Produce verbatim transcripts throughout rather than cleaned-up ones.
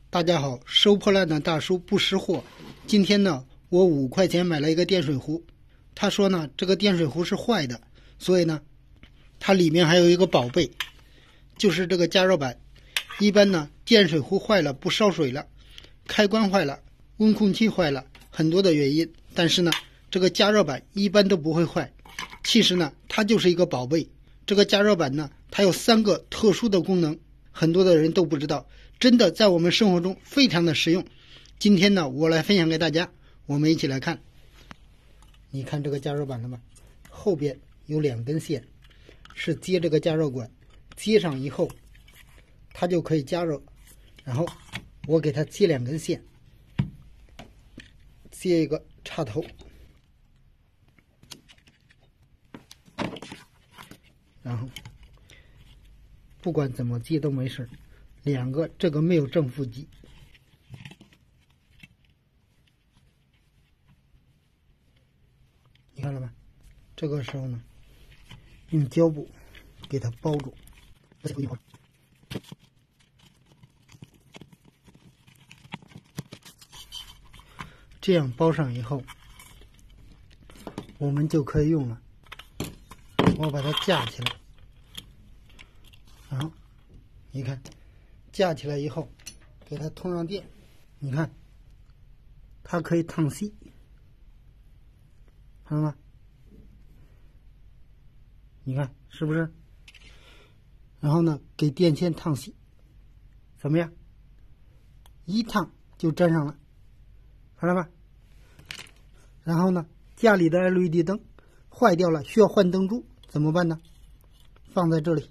大家好，收破烂的大叔不识货。今天呢，我五块钱买了一个电水壶，他说呢，这个电水壶是坏的，所以呢，它里面还有一个宝贝，就是这个加热板。一般呢，电水壶坏了不烧水了，开关坏了，温控器坏了，很多的原因。但是呢，这个加热板一般都不会坏。其实呢，它就是一个宝贝。这个加热板呢，它有三个特殊的功能，很多的人都不知道。真的在我们生活中非常的实用。今天呢，我来分享给大家，我们一起来看。你看这个加热板了吗？后边有两根线，是接这个加热管，接上以后，它就可以加热。然后我给它接两根线，接一个插头，然后不管怎么接都没事。两个这个没有正负极，你看了吗？这个时候呢，用胶布给它包住，这样包上以后，我们就可以用了。我把它架起来，然后你看。架起来以后，给它通上电，你看，它可以烫锡，看到吗？你看是不是？然后呢，给电线烫锡，怎么样？一烫就粘上了，看到吗？然后呢，家里的 L E D 灯坏掉了，需要换灯珠，怎么办呢？放在这里。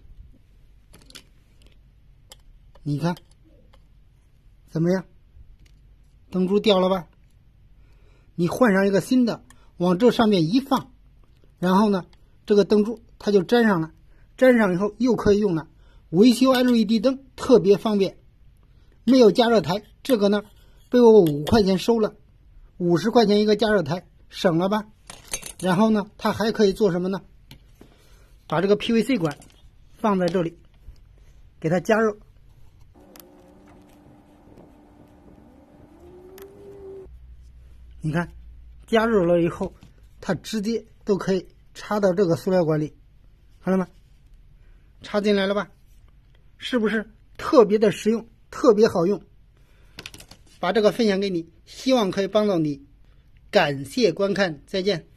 你看怎么样？灯珠掉了吧？你换上一个新的，往这上面一放，然后呢，这个灯珠它就粘上了，粘上以后又可以用了。维修 L E D 灯特别方便。没有加热台，这个呢被我五块钱收了，五十块钱一个加热台，省了吧？然后呢，它还可以做什么呢？把这个 P V C 管放在这里，给它加热。你看，加热了以后，它直接都可以插到这个塑料管里，看到吗？插进来了吧？是不是特别的实用，特别好用？把这个分享给你，希望可以帮到你。感谢观看，再见。